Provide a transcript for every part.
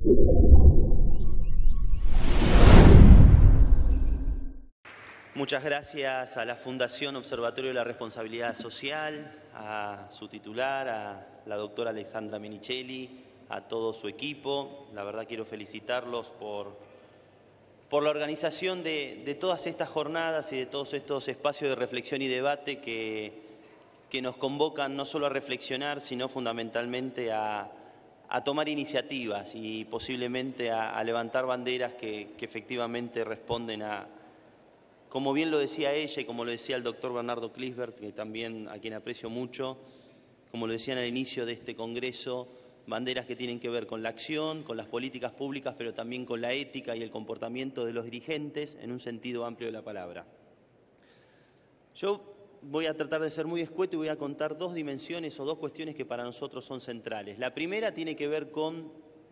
Muchas gracias a la Fundación Observatorio de la Responsabilidad Social, a su titular, a la doctora Alexandra Menichelli, a todo su equipo. La verdad quiero felicitarlos por la organización de todas estas jornadas y de todos estos espacios de reflexión y debate que nos convocan no solo a reflexionar, sino fundamentalmente a tomar iniciativas y posiblemente a levantar banderas que efectivamente responden a, como bien lo decía ella y como lo decía el doctor Bernardo Klinsberg, que también a quien aprecio mucho, como lo decían al inicio de este congreso, banderas que tienen que ver con la acción, con las políticas públicas, pero también con la ética y el comportamiento de los dirigentes en un sentido amplio de la palabra. Yo voy a tratar de ser muy escueto y voy a contar dos dimensiones o dos cuestiones que para nosotros son centrales. La primera tiene que ver con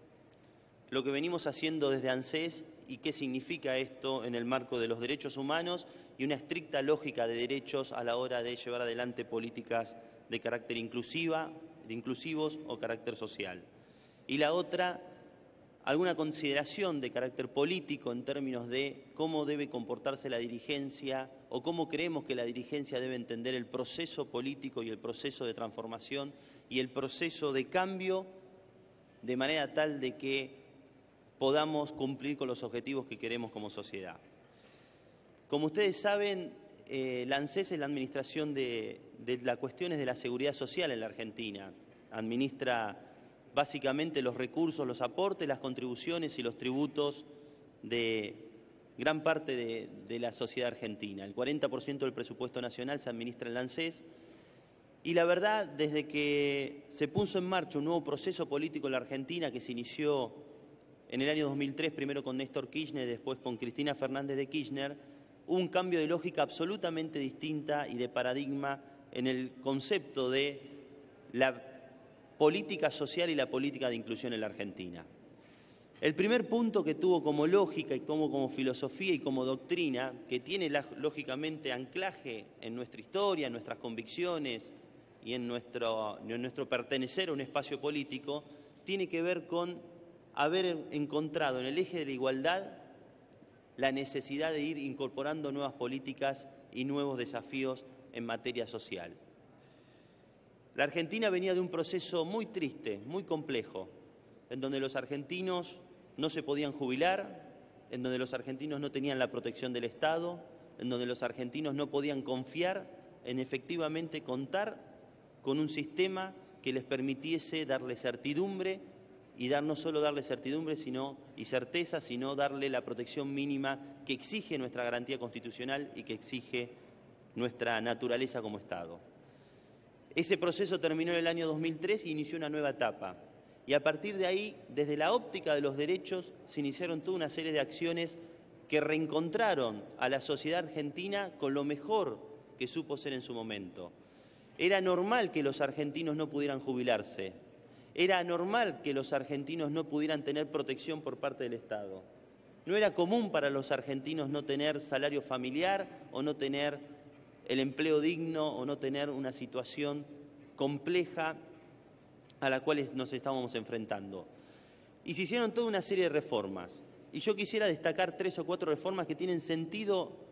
lo que venimos haciendo desde ANSES y qué significa esto en el marco de los derechos humanos y una estricta lógica de derechos a la hora de llevar adelante políticas de carácter inclusivos o carácter social. Y la otra, alguna consideración de carácter político en términos de cómo debe comportarse la dirigencia o cómo creemos que la dirigencia debe entender el proceso político y el proceso de transformación y el proceso de cambio de manera tal de que podamos cumplir con los objetivos que queremos como sociedad. Como ustedes saben, la ANSES es la administración de las cuestiones de la seguridad social en la Argentina. Administra básicamente los recursos, los aportes, las contribuciones y los tributos de gran parte de la sociedad argentina. El 40% del presupuesto nacional se administra en la ANSES. Y la verdad, desde que se puso en marcha un nuevo proceso político en la Argentina que se inició en el año 2003, primero con Néstor Kirchner y después con Cristina Fernández de Kirchner, hubo un cambio de lógica absolutamente distinta y de paradigma en el concepto de la política social y la política de inclusión en la Argentina. El primer punto que tuvo como lógica y como filosofía y como doctrina, que tiene lógicamente anclaje en nuestra historia, en nuestras convicciones y en nuestro pertenecer a un espacio político, tiene que ver con haber encontrado en el eje de la igualdad la necesidad de ir incorporando nuevas políticas y nuevos desafíos en materia social. La Argentina venía de un proceso muy triste, muy complejo, en donde los argentinos no se podían jubilar, en donde los argentinos no tenían la protección del Estado, en donde los argentinos no podían confiar en efectivamente contar con un sistema que les permitiese darle certidumbre y no solo darle certidumbre y certeza, sino darle la protección mínima que exige nuestra garantía constitucional y que exige nuestra naturaleza como Estado. Ese proceso terminó en el año 2003 y inició una nueva etapa. Y a partir de ahí, desde la óptica de los derechos, se iniciaron toda una serie de acciones que reencontraron a la sociedad argentina con lo mejor que supo ser en su momento. Era normal que los argentinos no pudieran jubilarse. Era normal que los argentinos no pudieran tener protección por parte del Estado. No era común para los argentinos no tener salario familiar o no tener el empleo digno o no tener una situación compleja a la cual nos estábamos enfrentando. Y se hicieron toda una serie de reformas. Y yo quisiera destacar 3 o 4 reformas que tienen sentido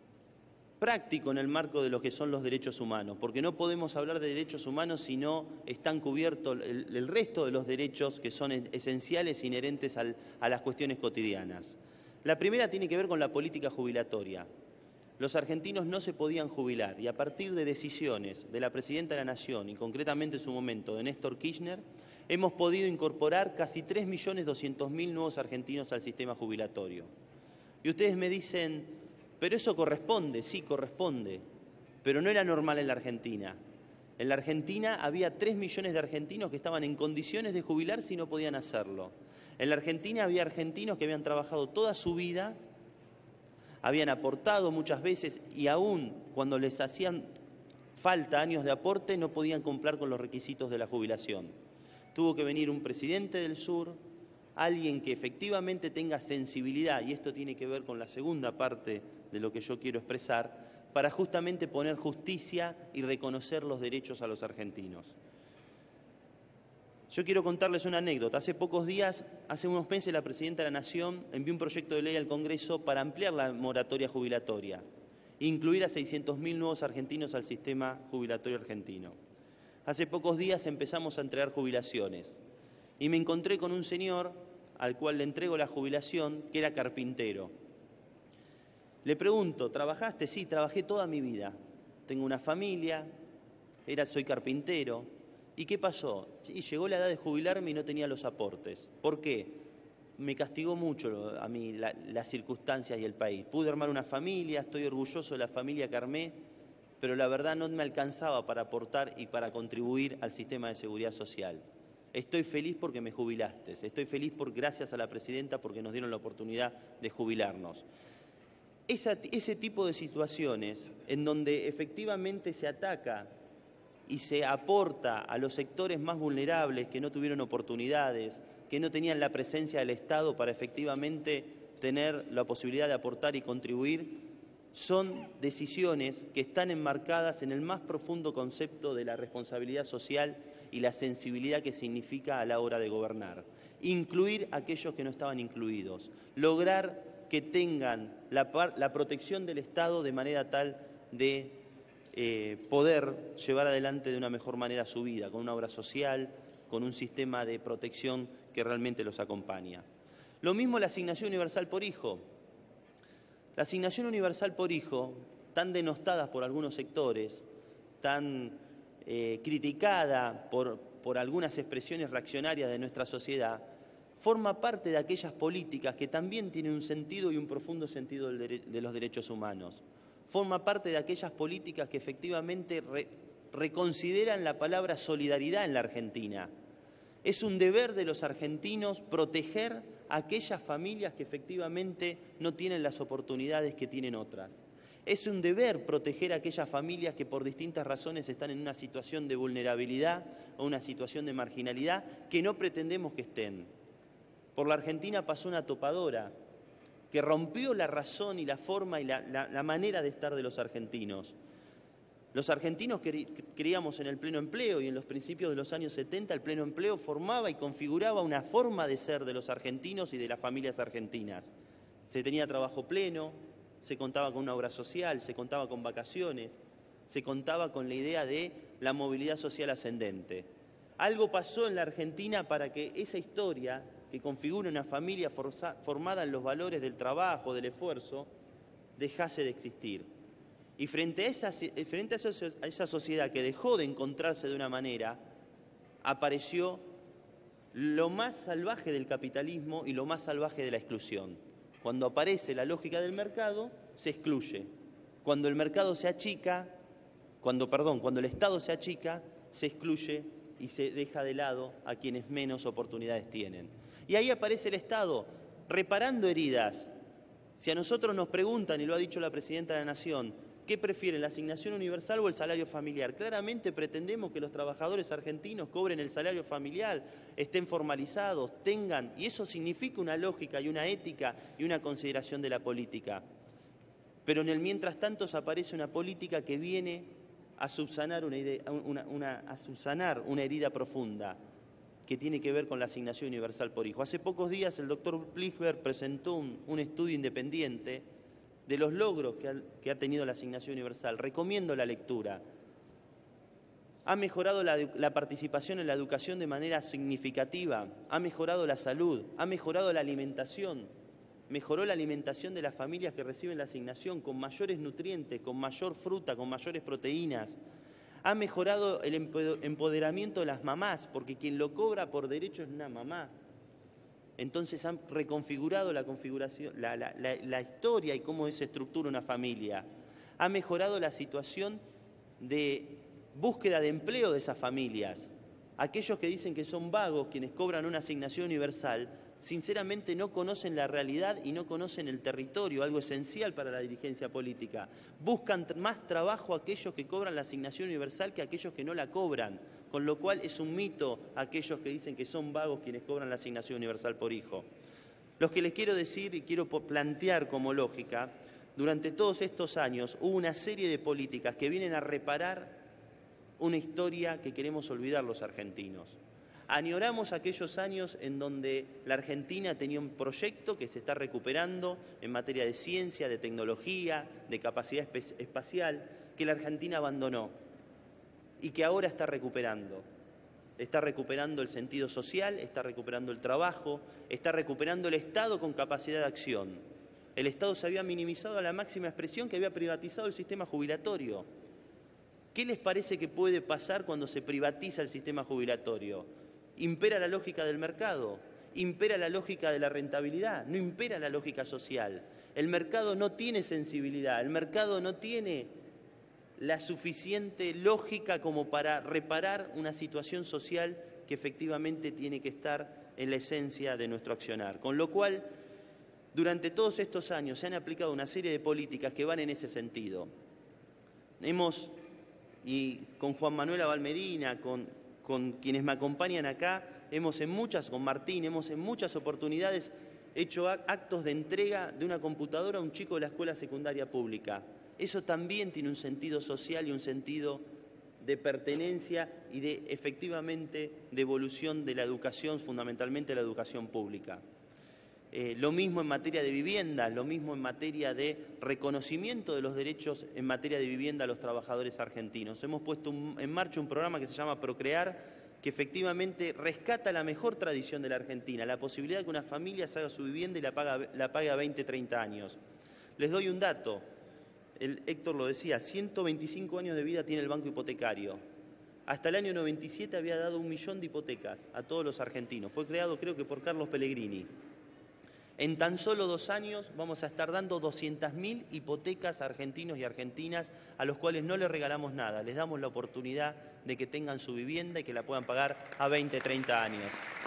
práctico en el marco de lo que son los derechos humanos, porque no podemos hablar de derechos humanos si no están cubiertos el resto de los derechos que son esenciales e inherentes a las cuestiones cotidianas. La primera tiene que ver con la política jubilatoria. Los argentinos no se podían jubilar y a partir de decisiones de la Presidenta de la Nación y concretamente en su momento de Néstor Kirchner, hemos podido incorporar casi 3.200.000 nuevos argentinos al sistema jubilatorio. Y ustedes me dicen, pero eso corresponde, sí corresponde, pero no era normal en la Argentina. En la Argentina había 3 millones de argentinos que estaban en condiciones de jubilarse y no podían hacerlo. En la Argentina había argentinos que habían trabajado toda su vida, habían aportado muchas veces y aún cuando les hacían falta años de aporte no podían cumplir con los requisitos de la jubilación. Tuvo que venir un presidente del sur, alguien que efectivamente tenga sensibilidad, y esto tiene que ver con la segunda parte de lo que yo quiero expresar, para justamente poner justicia y reconocer los derechos a los argentinos. Yo quiero contarles una anécdota. Hace pocos días, hace unos meses, la Presidenta de la Nación envió un proyecto de ley al Congreso para ampliar la moratoria jubilatoria, incluir a 600.000 nuevos argentinos al sistema jubilatorio argentino. Hace pocos días empezamos a entregar jubilaciones y me encontré con un señor al cual le entrego la jubilación, que era carpintero. Le pregunto, ¿trabajaste? Sí, trabajé toda mi vida. Tengo una familia, soy carpintero. ¿Y qué pasó? Y llegó la edad de jubilarme y no tenía los aportes. ¿Por qué? Me castigó mucho a mí las circunstancias y el país. Pude armar una familia, estoy orgulloso de la familia que armé, pero la verdad no me alcanzaba para aportar y para contribuir al sistema de seguridad social. Estoy feliz porque me jubilaste, estoy feliz gracias a la Presidenta porque nos dieron la oportunidad de jubilarnos. Ese tipo de situaciones en donde efectivamente se ataca y se aporta a los sectores más vulnerables que no tuvieron oportunidades, que no tenían la presencia del Estado para efectivamente tener la posibilidad de aportar y contribuir, son decisiones que están enmarcadas en el más profundo concepto de la responsabilidad social y la sensibilidad que significa a la hora de gobernar. Incluir a aquellos que no estaban incluidos, lograr que tengan la protección del Estado de manera tal de poder llevar adelante de una mejor manera su vida, con una obra social, con un sistema de protección que realmente los acompaña. Lo mismo la asignación universal por hijo. La asignación universal por hijo, tan denostada por algunos sectores, tan criticada por algunas expresiones reaccionarias de nuestra sociedad, forma parte de aquellas políticas que también tienen un sentido y un profundo sentido de los derechos humanos. Forma parte de aquellas políticas que efectivamente reconsideran la palabra solidaridad en la Argentina. Es un deber de los argentinos proteger a aquellas familias que efectivamente no tienen las oportunidades que tienen otras. Es un deber proteger a aquellas familias que por distintas razones están en una situación de vulnerabilidad o una situación de marginalidad que no pretendemos que estén. Por la Argentina pasó una topadora que rompió la razón y la forma y la manera de estar de los argentinos. Los argentinos creíamos en el pleno empleo y en los principios de los años 70 el pleno empleo formaba y configuraba una forma de ser de los argentinos y de las familias argentinas. Se tenía trabajo pleno, se contaba con una obra social, se contaba con vacaciones, se contaba con la idea de la movilidad social ascendente. Algo pasó en la Argentina para que esa historia que configura una familia formada en los valores del trabajo, del esfuerzo, dejase de existir. Y frente a esa sociedad que dejó de encontrarse de una manera, apareció lo más salvaje del capitalismo y lo más salvaje de la exclusión. Cuando aparece la lógica del mercado, se excluye. Cuando el mercado se achica, cuando el Estado se achica, se excluye y se deja de lado a quienes menos oportunidades tienen. Y ahí aparece el Estado, reparando heridas. Si a nosotros nos preguntan, y lo ha dicho la Presidenta de la Nación, ¿qué prefieren, la asignación universal o el salario familiar? Claramente pretendemos que los trabajadores argentinos cobren el salario familiar, estén formalizados, tengan, y eso significa una lógica y una ética y una consideración de la política. Pero en el mientras tanto aparece una política que viene a subsanar una herida profunda, que tiene que ver con la asignación universal por hijo. Hace pocos días el doctor Plichberg presentó un estudio independiente de los logros que ha tenido la asignación universal. Recomiendo la lectura. Ha mejorado la participación en la educación de manera significativa, ha mejorado la salud, ha mejorado la alimentación, mejoró la alimentación de las familias que reciben la asignación con mayores nutrientes, con mayor fruta, con mayores proteínas. Ha mejorado el empoderamiento de las mamás, porque quien lo cobra por derecho es una mamá. Entonces han reconfigurado la historia y cómo se estructura una familia. Ha mejorado la situación de búsqueda de empleo de esas familias. Aquellos que dicen que son vagos, quienes cobran una asignación universal, sinceramente no conocen la realidad y no conocen el territorio, algo esencial para la dirigencia política. Buscan más trabajo aquellos que cobran la asignación universal que aquellos que no la cobran, con lo cual es un mito aquellos que dicen que son vagos quienes cobran la asignación universal por hijo. Lo que les quiero decir y quiero plantear como lógica, durante todos estos años hubo una serie de políticas que vienen a reparar una historia que queremos olvidar los argentinos. Añoramos aquellos años en donde la Argentina tenía un proyecto que se está recuperando en materia de ciencia, de tecnología, de capacidad espacial, que la Argentina abandonó y que ahora está recuperando. Está recuperando el sentido social, está recuperando el trabajo, está recuperando el Estado con capacidad de acción. El Estado se había minimizado a la máxima expresión, que había privatizado el sistema jubilatorio. ¿Qué les parece que puede pasar cuando se privatiza el sistema jubilatorio? Impera la lógica del mercado, impera la lógica de la rentabilidad, no impera la lógica social. El mercado no tiene sensibilidad, el mercado no tiene la suficiente lógica como para reparar una situación social que efectivamente tiene que estar en la esencia de nuestro accionar. Con lo cual, durante todos estos años se han aplicado una serie de políticas que van en ese sentido. Y con Juan Manuel Abal Medina, con quienes me acompañan acá, con Martín, hemos en muchas oportunidades hecho actos de entrega de una computadora a un chico de la escuela secundaria pública. Eso también tiene un sentido social y un sentido de pertenencia y de, efectivamente, de evolución de la educación, fundamentalmente la educación pública. Lo mismo en materia de vivienda, lo mismo en materia de reconocimiento de los derechos en materia de vivienda a los trabajadores argentinos. Hemos puesto en marcha un programa que se llama Procrear, que efectivamente rescata la mejor tradición de la Argentina, la posibilidad de que una familia se haga su vivienda y la pague a 20, 30 años. Les doy un dato. Héctor lo decía, 125 años de vida tiene el banco hipotecario. Hasta el año 97 había dado 1 millón de hipotecas a todos los argentinos. Fue creado, creo que por Carlos Pellegrini. En tan solo 2 años vamos a estar dando 200.000 hipotecas a argentinos y argentinas a los cuales no les regalamos nada. Les damos la oportunidad de que tengan su vivienda y que la puedan pagar a 20, 30 años.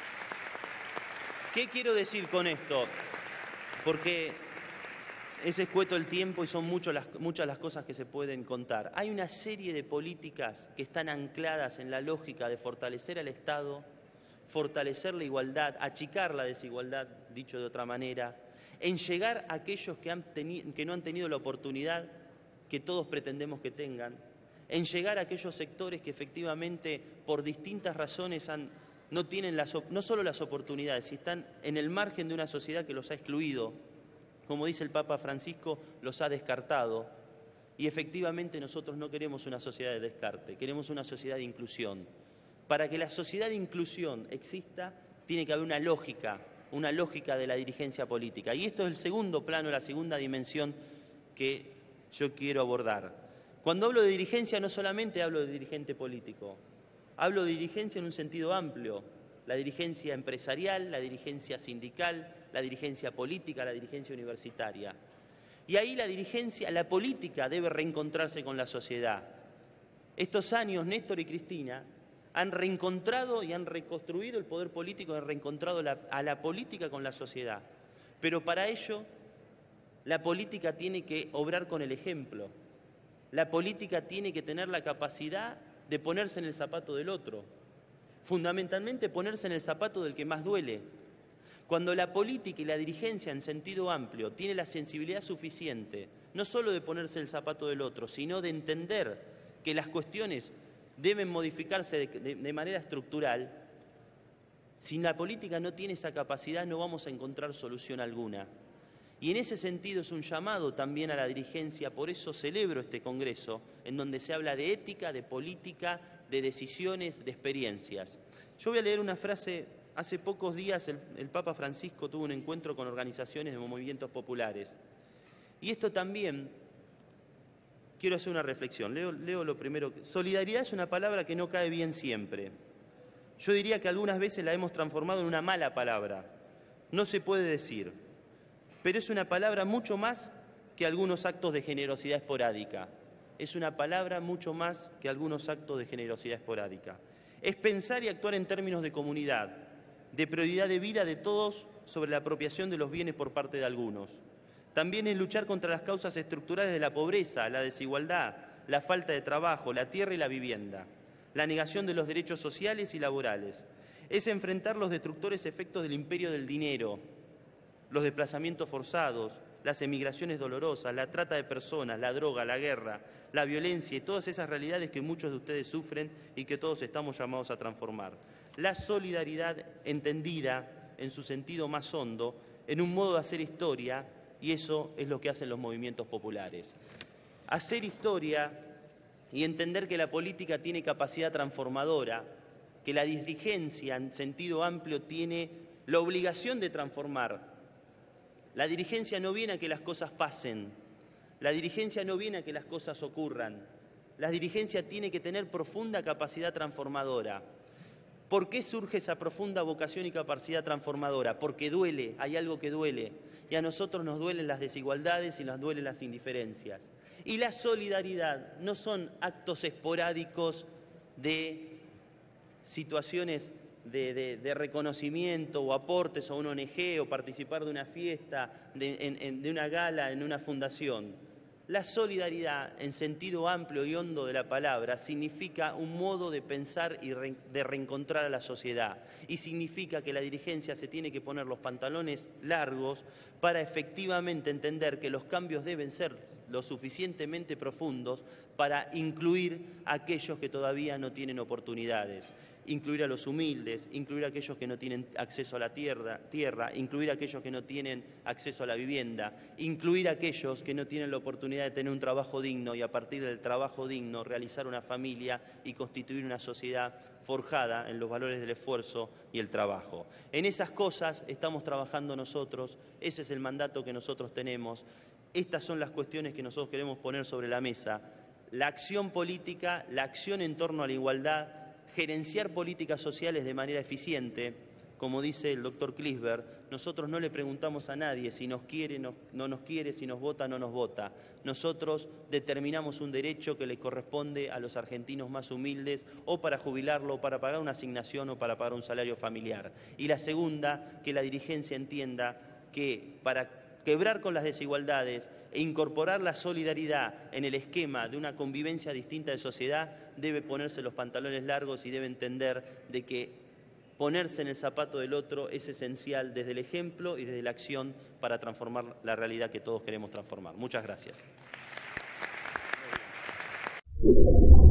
¿Qué quiero decir con esto? Porque es escueto el tiempo y son muchas las cosas que se pueden contar. Hay una serie de políticas que están ancladas en la lógica de fortalecer al Estado, fortalecer la igualdad, achicar la desigualdad, dicho de otra manera, en llegar a aquellos que no han tenido la oportunidad que todos pretendemos que tengan, en llegar a aquellos sectores que efectivamente por distintas razones no tienen no solo las oportunidades, si están en el margen de una sociedad que los ha excluido, como dice el Papa Francisco, los ha descartado. Y efectivamente nosotros no queremos una sociedad de descarte, queremos una sociedad de inclusión. Para que la sociedad de inclusión exista, tiene que haber una lógica de la dirigencia política. Y esto es el segundo plano, la segunda dimensión que yo quiero abordar. Cuando hablo de dirigencia, no solamente hablo de dirigente político, hablo de dirigencia en un sentido amplio. La dirigencia empresarial, la dirigencia sindical, la dirigencia política, la dirigencia universitaria. Y ahí la política debe reencontrarse con la sociedad. Estos años, Néstor y Cristina han reencontrado y han reconstruido el poder político, han reencontrado a la política con la sociedad. Pero para ello, la política tiene que obrar con el ejemplo. La política tiene que tener la capacidad de ponerse en el zapato del otro. Fundamentalmente ponerse en el zapato del que más duele. Cuando la política y la dirigencia en sentido amplio tiene la sensibilidad suficiente, no solo de ponerse el zapato del otro, sino de entender que las cuestiones deben modificarse de manera estructural, si la política no tiene esa capacidad no vamos a encontrar solución alguna. Y en ese sentido es un llamado también a la dirigencia, por eso celebro este congreso, en donde se habla de ética, de política, de decisiones, de experiencias. Yo voy a leer una frase. Hace pocos días el Papa Francisco tuvo un encuentro con organizaciones de movimientos populares. Y esto también, quiero hacer una reflexión. Leo lo primero. Solidaridad es una palabra que no cae bien siempre. Yo diría que algunas veces la hemos transformado en una mala palabra. No se puede decir. Pero es una palabra mucho más que algunos actos de generosidad esporádica. Es una palabra mucho más que algunos actos de generosidad esporádica. Es pensar y actuar en términos de comunidad, de prioridad de vida de todos sobre la apropiación de los bienes por parte de algunos. También es luchar contra las causas estructurales de la pobreza, la desigualdad, la falta de trabajo, la tierra y la vivienda, la negación de los derechos sociales y laborales. Es enfrentar los destructores efectos del imperio del dinero, los desplazamientos forzados, las emigraciones dolorosas, la trata de personas, la droga, la guerra, la violencia y todas esas realidades que muchos de ustedes sufren y que todos estamos llamados a transformar. la solidaridad entendida en su sentido más hondo, en un modo de hacer historia, y eso es lo que hacen los movimientos populares. Hacer historia y entender que la política tiene capacidad transformadora, que la dirigencia en sentido amplio tiene la obligación de transformar. La dirigencia no viene a que las cosas pasen, la dirigencia no viene a que las cosas ocurran, la dirigencia tiene que tener profunda capacidad transformadora. ¿Por qué surge esa profunda vocación y capacidad transformadora? Porque duele, hay algo que duele, y a nosotros nos duelen las desigualdades y nos duelen las indiferencias. Y la solidaridad no son actos esporádicos de situaciones de reconocimiento o aportes a una ONG o participar de una fiesta, de una gala, en una fundación. La solidaridad, en sentido amplio y hondo de la palabra, significa un modo de pensar y de reencontrar a la sociedad. Y significa que la dirigencia se tiene que poner los pantalones largos para efectivamente entender que los cambios deben ser lo suficientemente profundos para incluir a aquellos que todavía no tienen oportunidades. Incluir a los humildes, incluir a aquellos que no tienen acceso a la tierra, incluir a aquellos que no tienen acceso a la vivienda, incluir a aquellos que no tienen la oportunidad de tener un trabajo digno y a partir del trabajo digno realizar una familia y constituir una sociedad forjada en los valores del esfuerzo y el trabajo. En esas cosas estamos trabajando nosotros, ese es el mandato que nosotros tenemos, estas son las cuestiones que nosotros queremos poner sobre la mesa. La acción política, la acción en torno a la igualdad, gerenciar políticas sociales de manera eficiente, como dice el doctor Klisberg, nosotros no le preguntamos a nadie si nos quiere, no nos quiere, si nos vota, no nos vota. Nosotros determinamos un derecho que le corresponde a los argentinos más humildes o para jubilarlo, o para pagar una asignación o para pagar un salario familiar. Y la segunda, que la dirigencia entienda que para quebrar con las desigualdades e incorporar la solidaridad en el esquema de una convivencia distinta de sociedad, debe ponerse los pantalones largos y debe entender de que ponerse en el zapato del otro es esencial desde el ejemplo y desde la acción para transformar la realidad que todos queremos transformar. Muchas gracias.